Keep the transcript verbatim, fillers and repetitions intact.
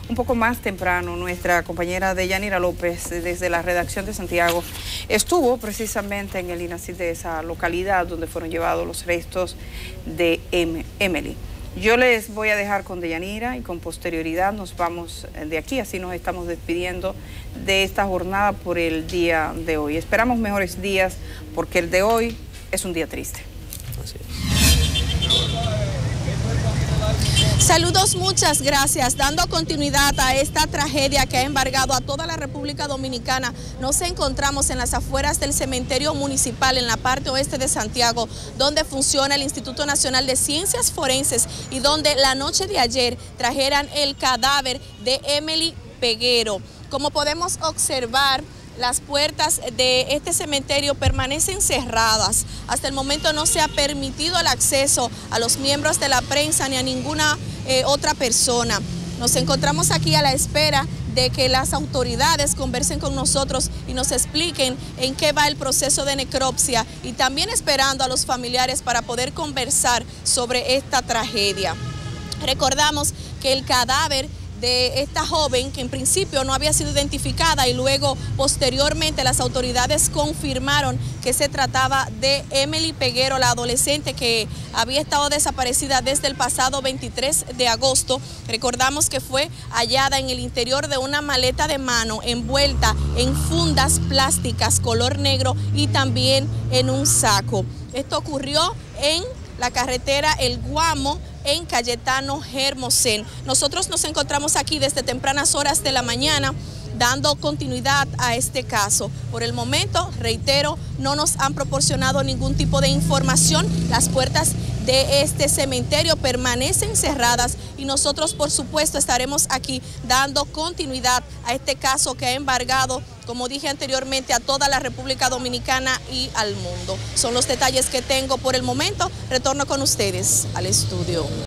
un poco más temprano, nuestra compañera Deyanira López, desde la redacción de Santiago, estuvo precisamente en el INASID de esa localidad donde fueron llevados los restos de em Emily. Yo les voy a dejar con Deyanira y con posterioridad nos vamos de aquí, así nos estamos despidiendo de esta jornada por el día de hoy. Esperamos mejores días porque el de hoy es un día triste. Así es. Saludos, muchas gracias. Dando continuidad a esta tragedia que ha embargado a toda la República Dominicana, nos encontramos en las afueras del cementerio municipal en la parte oeste de Santiago, donde funciona el Instituto Nacional de Ciencias Forenses y donde la noche de ayer trajeran el cadáver de Emily Peguero. Como podemos observar, las puertas de este cementerio permanecen cerradas. Hasta el momento no se ha permitido el acceso a los miembros de la prensa ni a ninguna eh, otra persona. Nos encontramos aquí a la espera de que las autoridades conversen con nosotros y nos expliquen en qué va el proceso de necropsia y también esperando a los familiares para poder conversar sobre esta tragedia. Recordamos que el cadáver de esta joven, que en principio no había sido identificada y luego posteriormente las autoridades confirmaron que se trataba de Emily Peguero, la adolescente que había estado desaparecida desde el pasado veintitrés de agosto. Recordamos que fue hallada en el interior de una maleta de mano envuelta en fundas plásticas color negro y también en un saco. Esto ocurrió en la carretera El Guamo, en Cayetano Hermosén. Nosotros nos encontramos aquí desde tempranas horas de la mañana dando continuidad a este caso. Por el momento, reitero, no nos han proporcionado ningún tipo de información. Las puertas de este cementerio permanecen cerradas y nosotros, por supuesto, estaremos aquí dando continuidad a este caso que ha embargado, como dije anteriormente, a toda la República Dominicana y al mundo. Son los detalles que tengo por el momento. Retorno con ustedes al estudio.